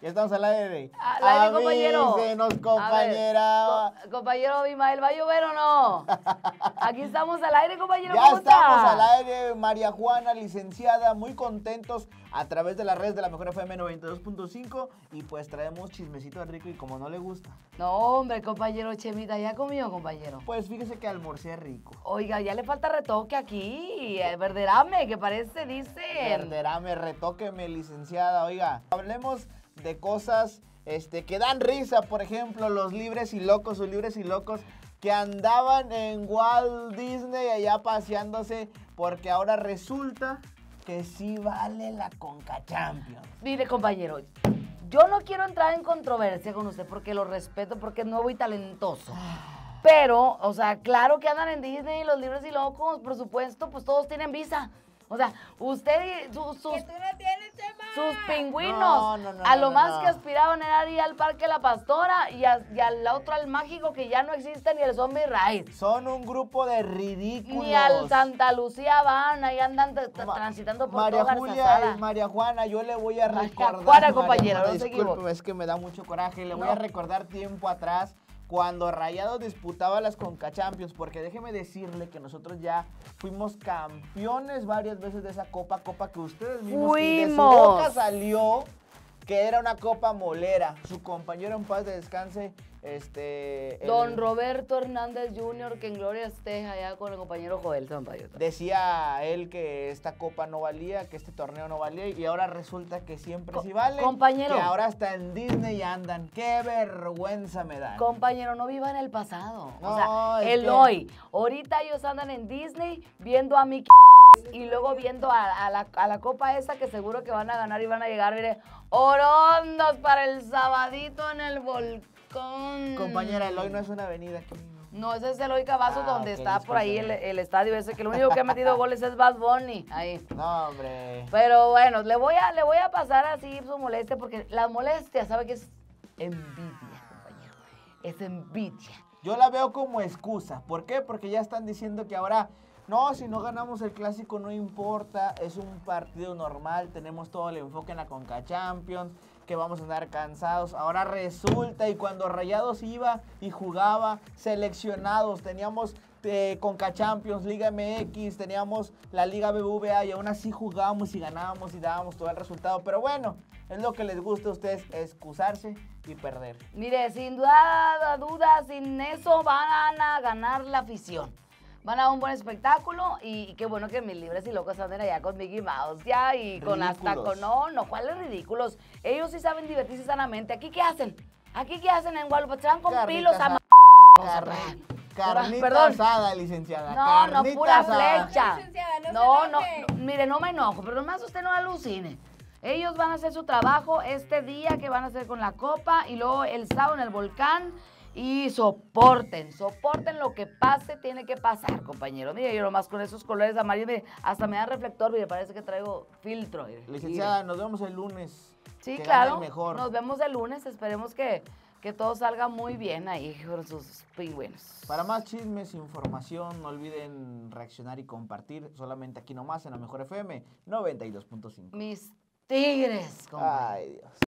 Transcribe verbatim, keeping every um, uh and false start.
Ya estamos al aire. Al aire, compañero. Avísenos, compañera. Ver, co compañero Imael, ¿va a llover o no? Aquí estamos al aire, compañero. Ya ¿Cómo estamos está? al aire, María Juana, licenciada, muy contentos a través de las redes de la Mejor F M noventa y dos punto cinco y pues traemos chismecito rico y como no le gusta. No, hombre, compañero Chemita, ¿ya comió, compañero? Pues fíjese que almorcé rico. Oiga, ya le falta retoque aquí, el verderame, que parece, dice. Verderame, retóqueme, licenciada. Oiga, hablemos de cosas este, que dan risa, por ejemplo, los libres y locos o libres y locos que andaban en Walt Disney allá paseándose porque ahora resulta que sí vale la Conca Champions. Mire, compañero, yo no quiero entrar en controversia con usted porque lo respeto, porque es nuevo y talentoso. Pero, o sea, claro que andan en Disney los libres y locos, por supuesto, pues todos tienen visa. O sea, usted y sus, sus, que tú no tienes, Chema. sus pingüinos, No, no, no, a no, lo no, más no. que aspiraban era ir al Parque La Pastora y, a, y al otro al mágico que ya no existe, ni el Zombie Ride. Son un grupo de ridículos. Ni al Santa Lucía van, ahí andan Ma transitando por María toda Julia Garzazada. y María Juana, yo le voy a María recordar. Juana, María compañera, Juana, no se discúlpeme, equivoque. es que me da mucho coraje. Le voy No. a recordar tiempo atrás cuando Rayados disputaba las Conca Champions, porque déjeme decirle que nosotros ya fuimos campeones varias veces de esa copa, copa que ustedes mismos y de su Fuimos. boca salió que era una copa molera. Su compañero en paz de descanse, este... el- Don Roberto Hernández junior, que en gloria esté allá con el compañero Joel Zampayota. Decía él que esta copa no valía, que este torneo no valía, y ahora resulta que siempre Co- sí vale. compañero. Que ahora hasta en Disney andan. ¡Qué vergüenza me da! Compañero, no viva en el pasado. No, o sea, es el que- hoy. Ahorita ellos andan en Disney viendo a Mickey y luego viendo a, a la, a la copa esa que seguro que van a ganar y van a llegar, mire, orondos para el sabadito en el volcán. Compañera, el hoy no es una avenida aquí. No, ese es el Eloy Cavazos, Ah, donde ok, está por ahí el, discúlpeme. el estadio ese, que lo único que ha metido goles es Bad Bunny. Ahí. No, hombre. Pero bueno, le voy a, le voy a pasar así su molestia, porque la molestia, ¿sabe qué es? Envidia, compañero. Es envidia. Yo la veo como excusa. ¿Por qué? Porque ya están diciendo que ahora, no, si no ganamos el clásico no importa, es un partido normal, tenemos todo el enfoque en la Conca Champions, que vamos a andar cansados. Ahora resulta, y cuando Rayados iba y jugaba seleccionados, teníamos eh, Conca Champions, Liga M X, teníamos la Liga B B V A y aún así jugábamos y ganábamos y dábamos todo el resultado. Pero bueno, es lo que les gusta a ustedes, excusarse y perder. Mire, sin duda, duda, sin eso van a ganar la afición. Van a dar un buen espectáculo y, y qué bueno que mis libres y locos anden allá con Mickey Mouse ya y con hasta Ridículos. con, no, no, ¿cuáles ridículos? Ellos sí saben divertirse sanamente. ¿Aquí qué hacen? ¿Aquí qué hacen en Guadalupe? Se van con Carnita pilos a asada. ma- Carne- Carnita Perdón. asada, licenciada. No, no, Carnita pura asada. flecha. Licenciada, no se No, no, enoje. no, mire, no me enojo, pero nomás usted no alucine. Ellos van a hacer su trabajo este día que van a hacer con la copa y luego el sábado en el volcán y soporten, soporten lo que pase, tiene que pasar, compañero. Mire, yo nomás con esos colores amarillos, mire, hasta me da reflector, mire, parece que traigo filtro. Mire. Licenciada, nos vemos el lunes. Sí, que gane claro. el mejor. Nos vemos el lunes. Esperemos que, que todo salga muy bien ahí con sus pingüinos. Para más chismes, información, no olviden reaccionar y compartir solamente aquí nomás en la Mejor F M noventa y dos punto cinco. Mis tigres, compañero. Ay, Dios.